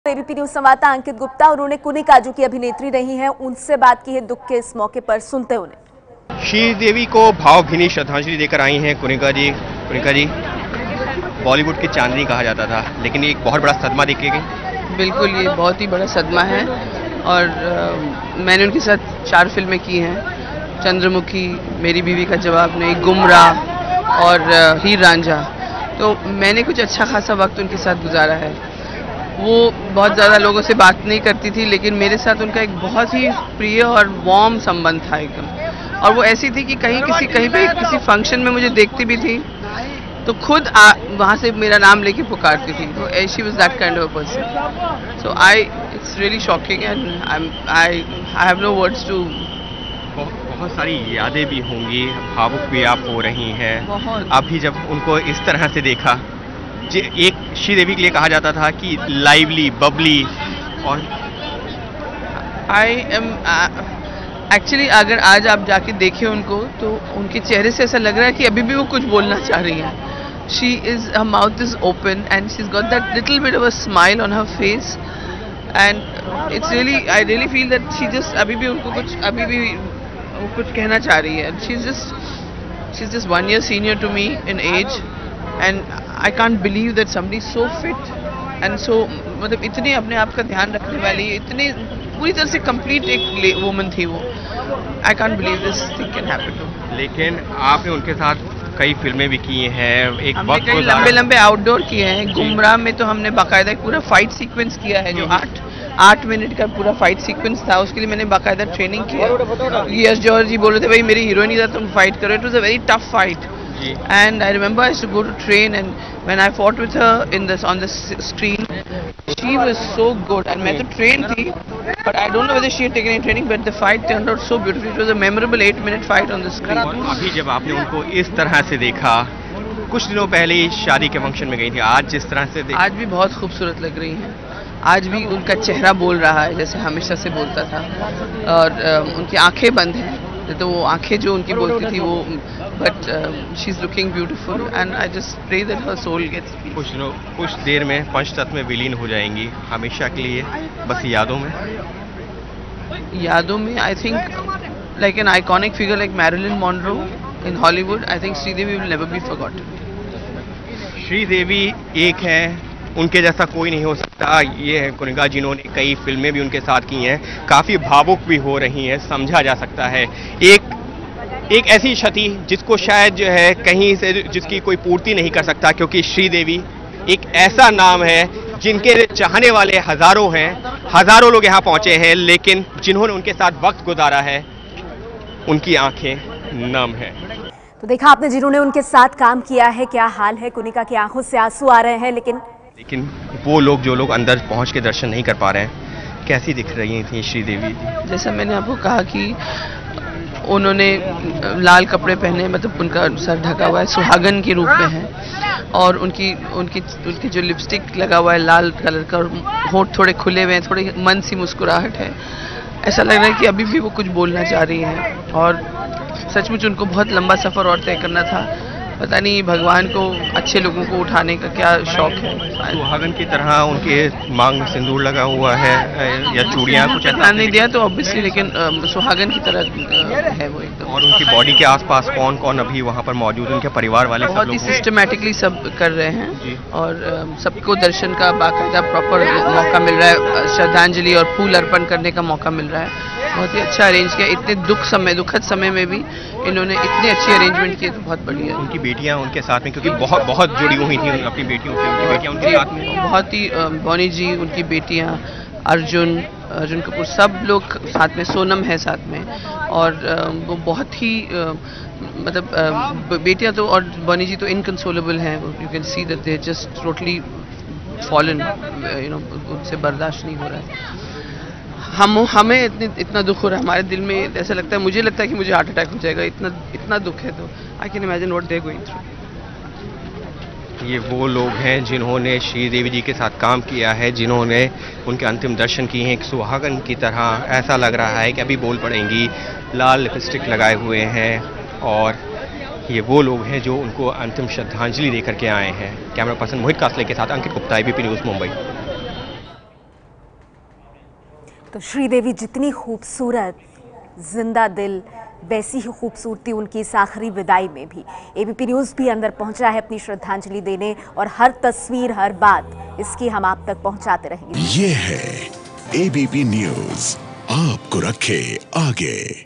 ABP news संवाददाता अंकित गुप्ता, उन्होंने कुनी काजू की अभिनेत्री रही हैं, उनसे बात की है दुख के इस मौके पर, सुनते उन्हें। श्रीदेवी को भावभीनी श्रद्धांजलि देकर आई हैं कुनिका जी। कुनिका जी बॉलीवुड की चांदनी कहा जाता था, लेकिन एक बहुत बड़ा सदमा देखे गए। बिल्कुल, ये बहुत ही बड़ा सदमा है और मैंने उनके साथ 4 फिल्में की हैं, चंद्रमुखी, मेरी बीवी का जवाब नहीं, गुमराह और हीर रांझा। तो मैंने कुछ अच्छा खासा वक्त उनके साथ गुजारा है। वो बहुत ज़्यादा लोगों से बात नहीं करती थी, लेकिन मेरे साथ उनका एक बहुत ही प्रिय और वार्म संबंध था एकदम। और वो ऐसी थी कि कहीं पे किसी फंक्शन में मुझे देखती भी थी तो खुद वहाँ से मेरा नाम लेके पुकारती थी। तो she was that kind of person. So it's really shocking and I have no words to. बहुत सारी यादें भी होंगी, भावुक भी आप हो रही हैं अभी जब उनको इस तरह से देखा। एक श्रीदेवी के लिए कहा जाता था कि लाइवली, बबली, और आई एम एक्चुअली अगर आज आप जाके देखें उनको तो उनके चेहरे से ऐसा लग रहा है कि अभी भी वो कुछ बोलना चाह रही हैं। her mouth is open and she's got that little bit of a smile on her face and it's really, I really feel that she just अभी भी वो कुछ कहना चाह रही है। she's just 1 year senior to me in age and I can't believe that somebody so fit and so मतलब इतने अपने आप का ध्यान रखने वाली, इतने पूरी तरह से कंप्लीट एक वुमन थी वो। I can't believe this thing can happen to her। लेकिन आपने उनके साथ कई फिल्में भी की हैं, एक वक्त लंबे आउटडोर किए हैं। गुमराह में तो हमने बाकायदा पूरा फाइट सीक्वेंस किया है, जो 8 मिनट का पूरा फाइट सीक्वेंस था, उसके लिए मैंने बाकायदा ट्रेनिंग किया। यश जौहर जी बोल रहे थे भाई मेरी हीरोइन इधर तुम फाइट करो। It was a very tough fight and I remember I used to go to train and when I fought with her on the screen, she was so good and मैं तो trained थी but I don't know whether she had taken any training, but the fight turned out so beautifully। It was a memorable 8-minute fight on the screen। अभी जब आपने उनको इस तरह से देखा, कुछ दिनों पहले ही शादी के फंक्शन में गई थी, आज जिस तरह से आज भी बहुत खूबसूरत लग रही हैं। आज भी उनका चेहरा बोल रहा है जैसे हमेशा से बोलता था और उनकी आंखें बंद हैं तो वो आंखें जो उनकी बोलती थी वो, but she is looking beautiful and I just pray that her soul gets peace. कुछ देर में पंचतत्व में विलीन हो जाएंगी हमेशा के लिए, बस यादों में। I think like an iconic figure like Marilyn Monroe in Hollywood, I think Sridevi will never be Sridevi एक है, उनके जैसा कोई नहीं हो सकता। ये है कुनिका, जिन्होंने कई फिल्में भी उनके साथ की हैं, काफ़ी भावुक भी हो रही हैं, समझा जा सकता है। एक ऐसी क्षति जिसको शायद जो है कहीं से जिसकी कोई पूर्ति नहीं कर सकता, क्योंकि श्रीदेवी एक ऐसा नाम है जिनके चाहने वाले हज़ारों हैं, हज़ारों लोग यहाँ पहुँचे हैं, लेकिन जिन्होंने उनके साथ वक्त गुजारा है उनकी आंखें नम हैं। तो देखा आपने जिन्होंने उनके साथ काम किया है, क्या हाल है। कुनिका की आंखों से आंसू आ रहे हैं, लेकिन वो लोग जो लोग अंदर पहुंच के दर्शन नहीं कर पा रहे हैं, कैसी दिख रही थी श्रीदेवी? जैसा मैंने आपको कहा कि उन्होंने लाल कपड़े पहने, मतलब उनका सर ढका हुआ है, सुहागन के रूप में है और उनकी जो लिपस्टिक लगा हुआ है लाल कलर का, और होंठ थोड़े खुले हुए हैं, थोड़ी मन सी मुस्कुराहट है। ऐसा लग रहा है कि अभी भी वो कुछ बोलना चाह रही हैं और सचमुच उनको बहुत लंबा सफ़र और तय करना था। पता नहीं भगवान को अच्छे लोगों को उठाने का क्या शौक है। सुहागन की तरह उनके मांग में सिंदूर लगा हुआ है या चूड़ियाँ, कुछ ऐसा नहीं दिया तो ऑब्वियसली, लेकिन सुहागन की तरह है वो एकदम। और उनकी बॉडी के आसपास कौन कौन अभी वहाँ पर मौजूद, उनके परिवार वाले बहुत ही सिस्टमेटिकली सब कर रहे हैं और सबको दर्शन का बाकायदा प्रॉपर मौका मिल रहा है, श्रद्धांजलि और फूल अर्पण करने का मौका मिल रहा है। बहुत ही अच्छा अरेंज किया, इतने दुखद समय में भी इन्होंने इतने अच्छे अरेंजमेंट किए, तो बहुत बढ़िया। उनकी बेटियां उनके साथ में, क्योंकि बहुत जुड़ी हुई थी अपनी बेटियों से, उनकी बेटियां उनके साथ में बहुत ही, बॉनी जी, उनकी बेटियां, अर्जुन कपूर, सब लोग साथ में, सोनम है साथ में और वो बहुत ही मतलब बेटियां तो और बॉनी जी तो इनकंसोलेबल हैं। You can see that they just totally fallen, उनसे बर्दाश्त नहीं हो रहा है। हमें इतना दुख हो रहा है, हमारे दिल में ऐसा लगता है, मुझे लगता है कि मुझे हार्ट अटैक हो जाएगा, इतना दुख है। तो I can imagine what they are going through. ये वो लोग हैं जिन्होंने श्रीदेवी जी के साथ काम किया है, जिन्होंने उनके अंतिम दर्शन किए हैं। एक सुहागन की तरह ऐसा लग रहा है कि अभी बोल पड़ेंगी, लाल लिपस्टिक लगाए हुए हैं, और ये वो लोग हैं जो उनको अंतिम श्रद्धांजलि देकर के आए हैं। कैमरा पर्सन मोहित कासले के साथ अंकित गुप्ता, एबीपी न्यूज़, मुंबई। तो श्रीदेवी जितनी खूबसूरत, जिंदा दिल, वैसी ही खूबसूरती उनकी इस आखिरी विदाई में भी। एबीपी न्यूज़ भी अंदर पहुंचा है अपनी श्रद्धांजलि देने, और हर तस्वीर, हर बात इसकी हम आप तक पहुंचाते रहेंगे। ये है एबीपी न्यूज़, आपको रखे आगे।